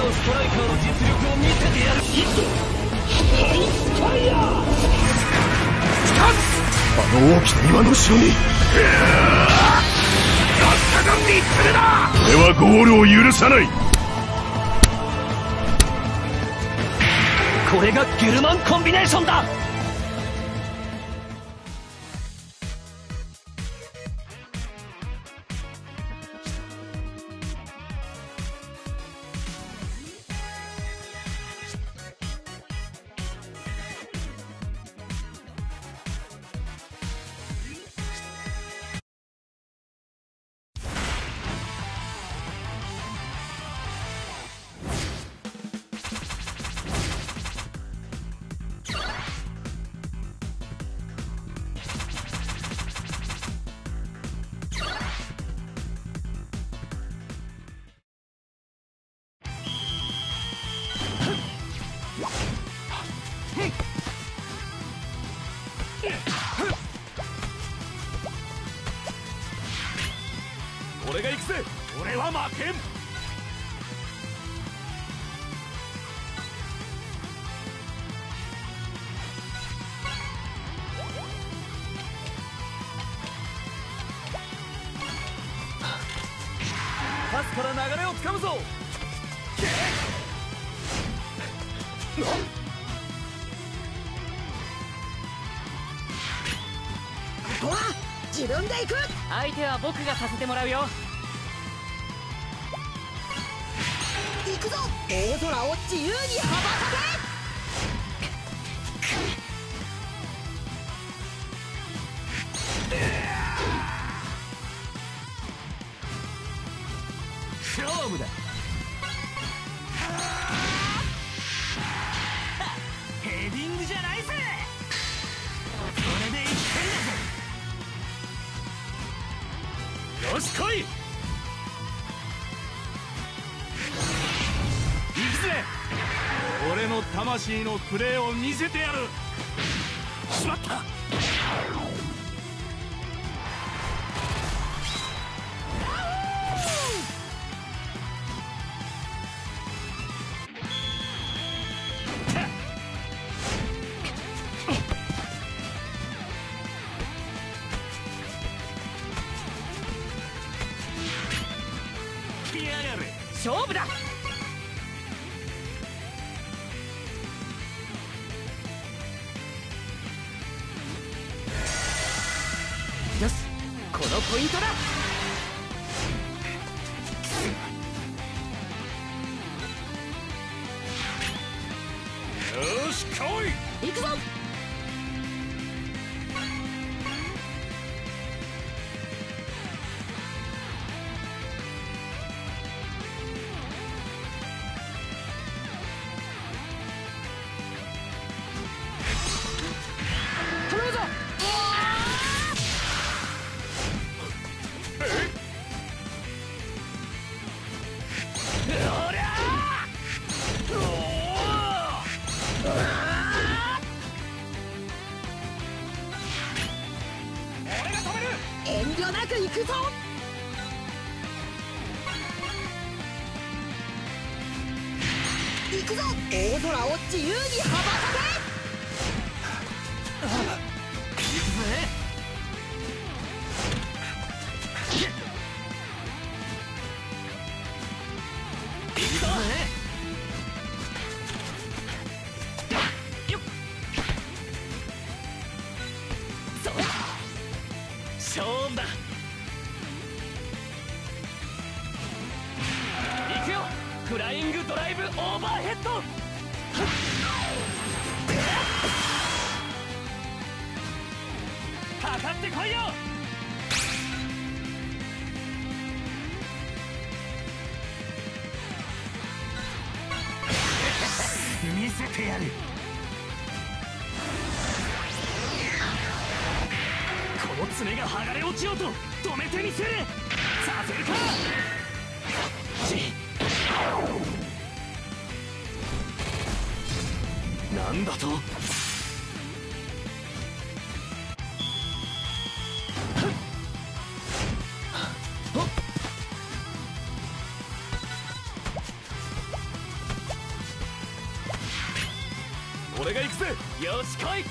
ストライカーの実力を見せてやる。ヒットハイスファイヤーあの大きな岩の後ろに俺はゴールを許さない。これがゲルマンコンビネーションだ。俺が行くぜ。俺は負けん。パスから流れをつかむぞ。 ここは自分で行く。 相手は僕がさせてもらうよ。 行くぞ。大空を自由に羽ばた勝負だ。ヘディングじゃないぜ。これで1点だぜ。よし来い。行くぜ。俺の魂のプレーを見せてやる。しまった。 勝負だ。よし、このポイントだ。 よし来い。 行くぞ。遠慮なく行くぞ。行くぞ。大空を自由に羽ばた行くぜ。行くぞ。勝負だ。行くよ。フライングドライブオーバーヘッド。かかってこいよ。見せてやる。この爪が剥がれ落ちようと止めてみせる。させるか。なんだと。 俺が行くぜ。 よし来い。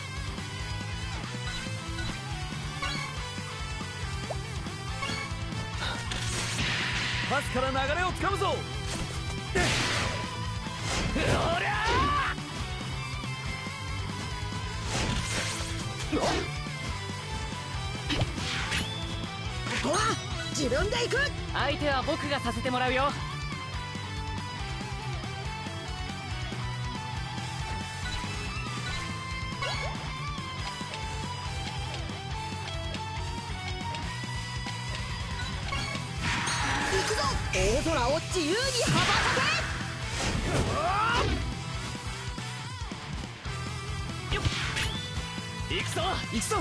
パスから流れをつかむぞ。 おりゃここは自分で行く。 相手は僕がさせてもらうよ。 行くぞ。大空を自由に羽ばた行くぞ行くぞ。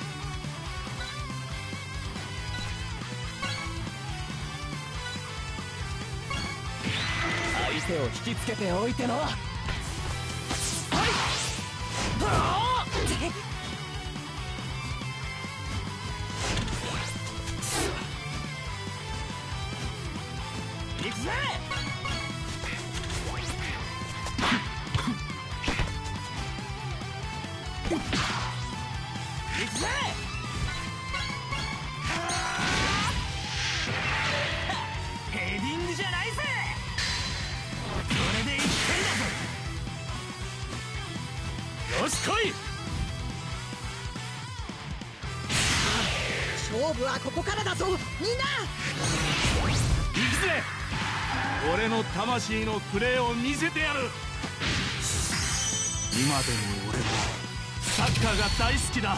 相手を引きつけておいての。はい。 行くぜ。行くぜ。ヘディングじゃないぜ。これで1点だぞ。よし来い。 勝負はここからだぞみんな。 行くぜ。俺の魂のプレーを見せてやる。今でも俺はサッカーが大好きだ。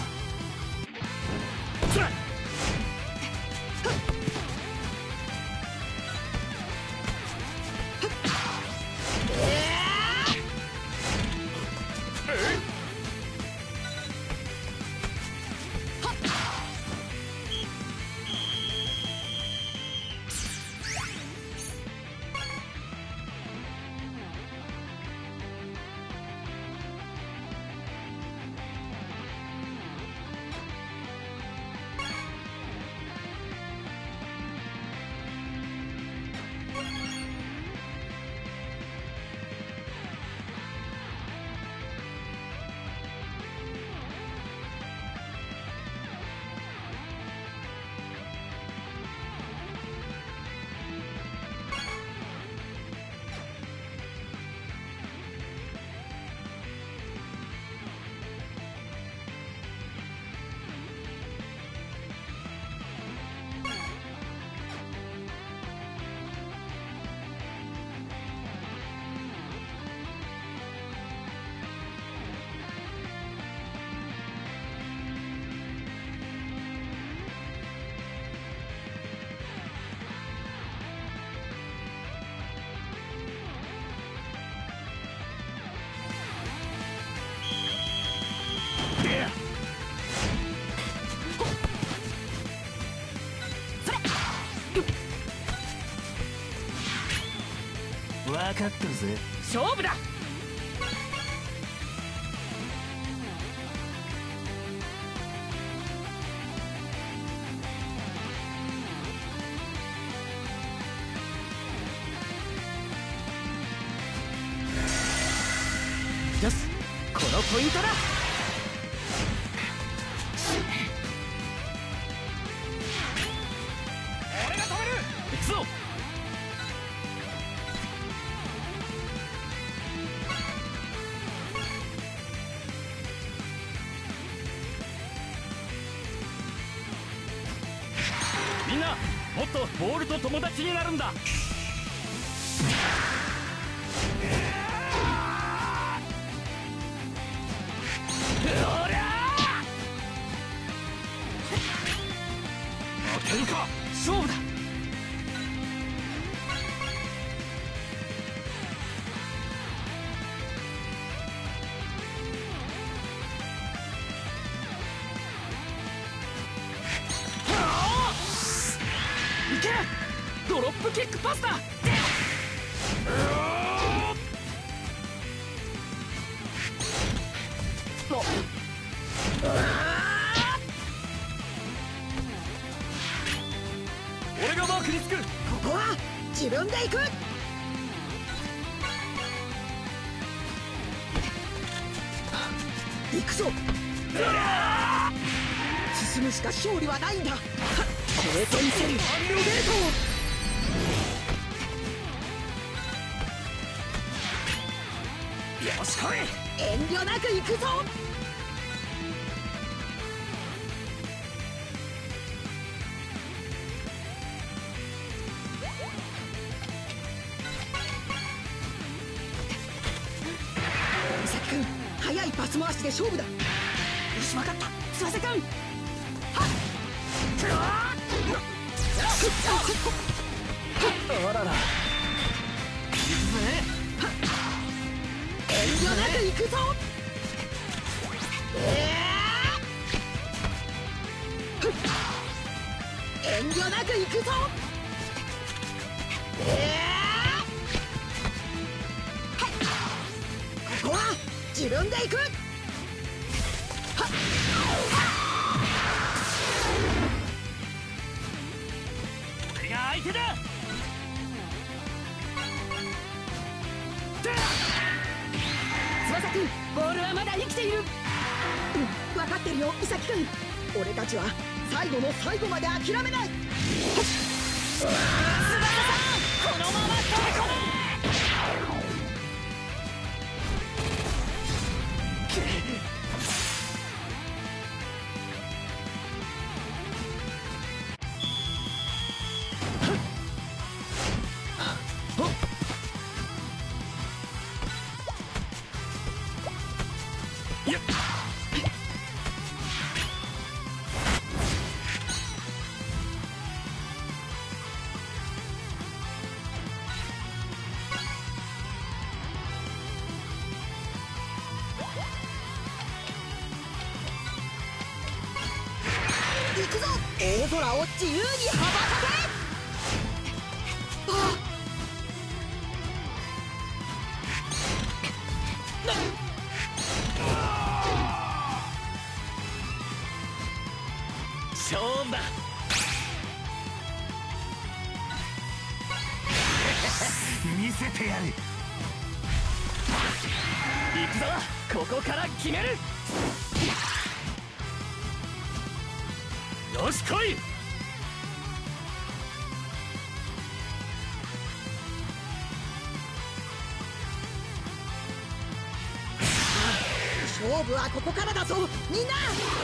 分かったぜ。 勝負だ。よしこのポイントだ。 俺が止める。 行くぞ。みんなもっとボールと友達になるんだ。おりゃ負けるか。 勝負だ。いけ。ドロップキックパスだ。 俺がマークにつく。 ここは自分で行く。 行くぞ。進むしか勝利はないんだ。超えてみせるロベルよし来い。 ト。遠慮なく行くぞ。美咲君、速いパス回しで勝負だ。よし分かった、翼君。はっあらら。 遠慮なく行くぞ。遠慮なく行くぞ。ここは自分で行く。 俺が相手だ。 翼くん、ボールはまだ生きている。分かってるよ、イサキくん。俺たちは最後の最後まで諦めない。 翼さん、このまま飛び込め。 行くぞ。大空を自由に羽ばたけ。 勝負だ。 見せてやる。 行くぞ、ここから決める。よし来い。 勝負はここからだぞ、みんな。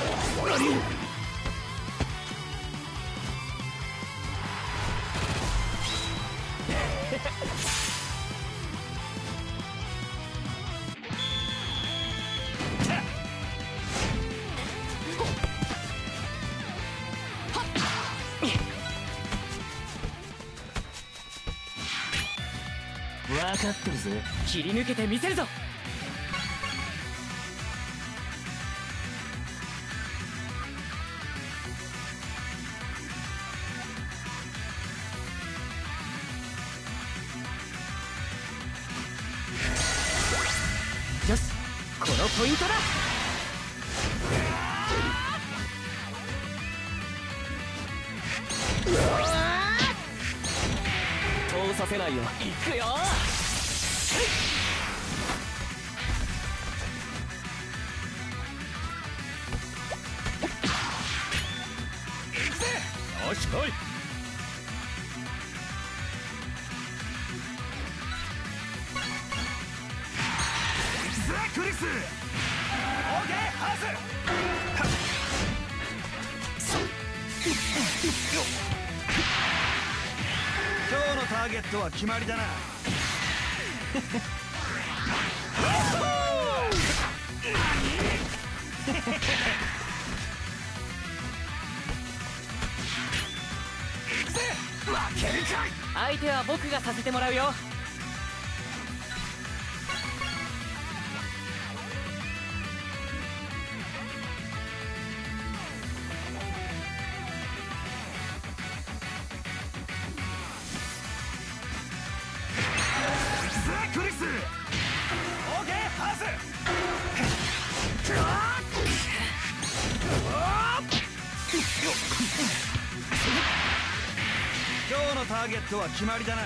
分かってるぜ。切り抜けてみせるぞ。よし、このポイントだ。通させないよ。行くよ。行くぜ。よし来い。 ザ・クリス。オーケーハース。今日のターゲットは決まりだな。負けるかい。 相手は僕がさせてもらうよ。 ザ・クリス。オーケーハース。今日のターゲットは決まりだな。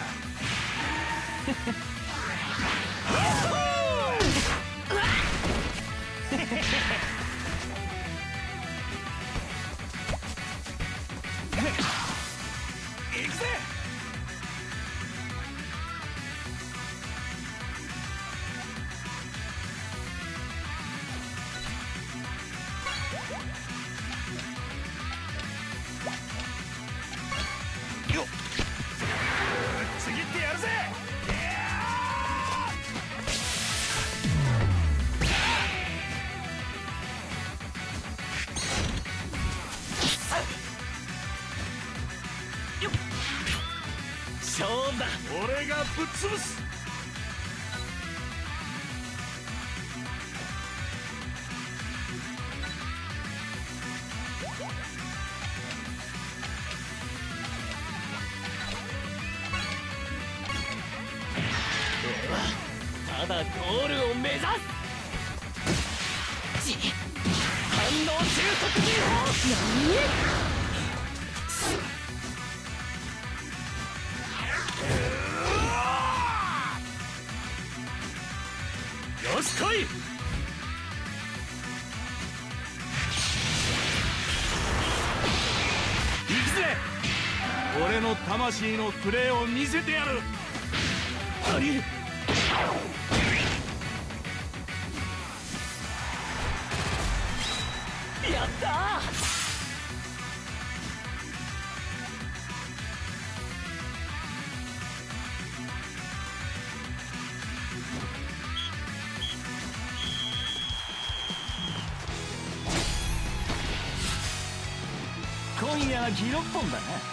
ぶっ潰す。 ただゴールを目指す。反応収束技法。よし来い。 行くぜ。俺の魂のプレーを見せてやる。 ありやったー。今夜はギロッポンだな。